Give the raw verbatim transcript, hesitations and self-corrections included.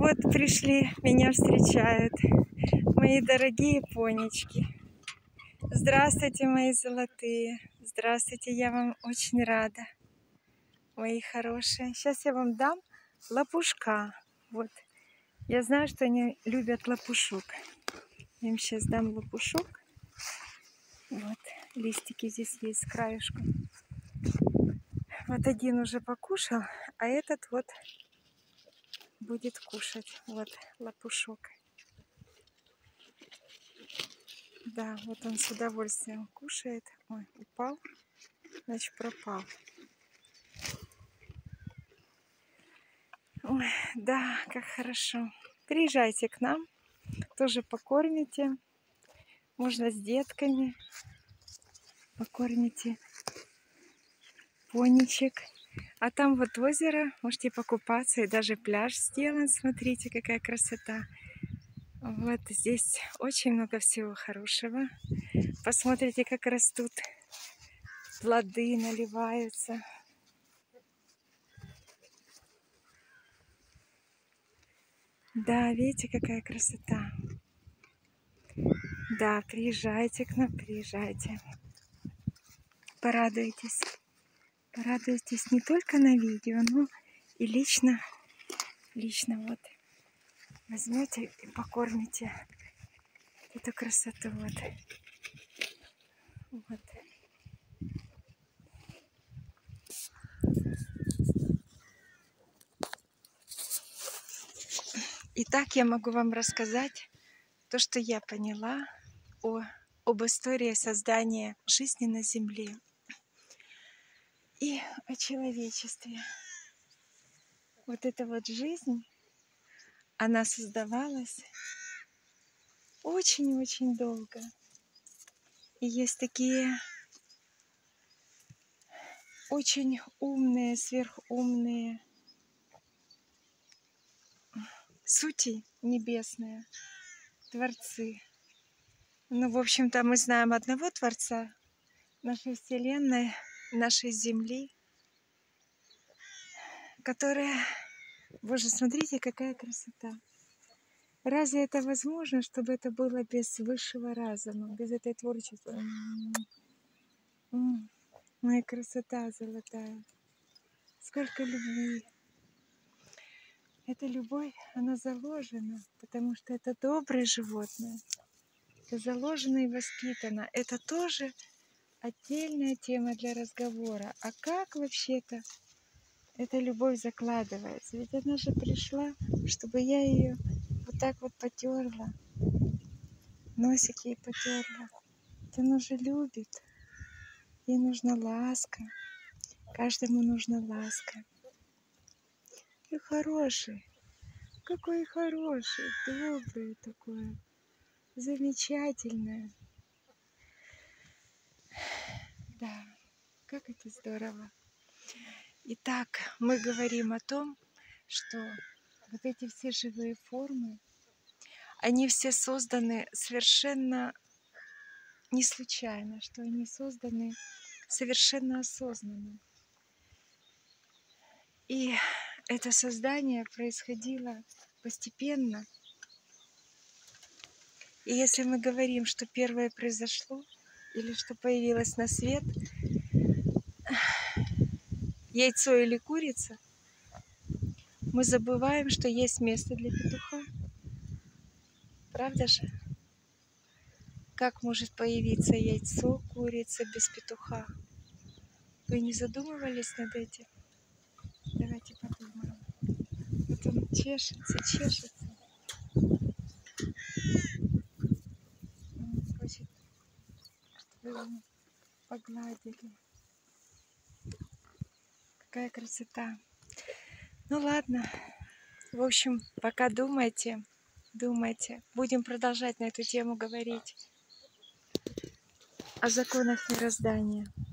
Вот пришли, меня встречают мои дорогие понички. Здравствуйте, мои золотые. Здравствуйте, я вам очень рада, мои хорошие. Сейчас я вам дам лопушка. Вот. Я знаю, что они любят лопушок. Я им сейчас дам лопушок. Вот. Листики здесь есть с краешку. Вот один уже покушал, а этот вот будет кушать. Вот лопушок. Да, вот он с удовольствием кушает. Ой, упал, значит пропал. Ой, да, как хорошо. Приезжайте к нам, тоже покормите. Можно с детками. Покормите поничек. А там вот озеро, можете покупаться, и даже пляж сделан. Смотрите, какая красота. Вот здесь очень много всего хорошего. Посмотрите, как растут плоды, наливаются. Да, видите, какая красота. Да, приезжайте к нам, приезжайте. Порадуйтесь. Порадуйтесь не только на видео, но и лично, лично вот. Возьмете и покормите эту красоту. Вот. Вот. Итак, я могу вам рассказать то, что я поняла о, об истории создания жизни на Земле и о человечестве. Вот эта вот жизнь, она создавалась очень-очень долго. И есть такие очень умные, сверхумные сути небесные, творцы. Ну, в общем-то, мы знаем одного Творца нашей Вселенной, нашей Земли, которая... Боже, смотрите, какая красота. Разве это возможно, чтобы это было без высшего разума, без этой творчества? М-м-м. Моя красота золотая. Сколько любви. Эта любовь, она заложена, потому что это доброе животное. Это заложено и воспитано. Это тоже отдельная тема для разговора. А как вообще-то эта любовь закладывается? Ведь она же пришла, чтобы я ее вот так вот потерла. Носик ей потерла. Ведь она же любит. Ей нужна ласка. Каждому нужна ласка. И хороший. Какой хороший, добрый такой. Замечательное. Да, как это здорово. Итак, мы говорим о том, что вот эти все живые формы, они все созданы совершенно не случайно, что они созданы совершенно осознанно. И это создание происходило постепенно. И если мы говорим, что первое произошло, или что появилось на свет, яйцо или курица, мы забываем, что есть место для петуха. Правда же? Как может появиться яйцо, курица без петуха? Вы не задумывались над этим? Давайте подумаем. Вот он чешется, чешется. Он хочет, чтобы его погладили. Какая красота. Ну ладно. В общем, пока думайте, думайте. Будем продолжать на эту тему говорить. О законах мироздания.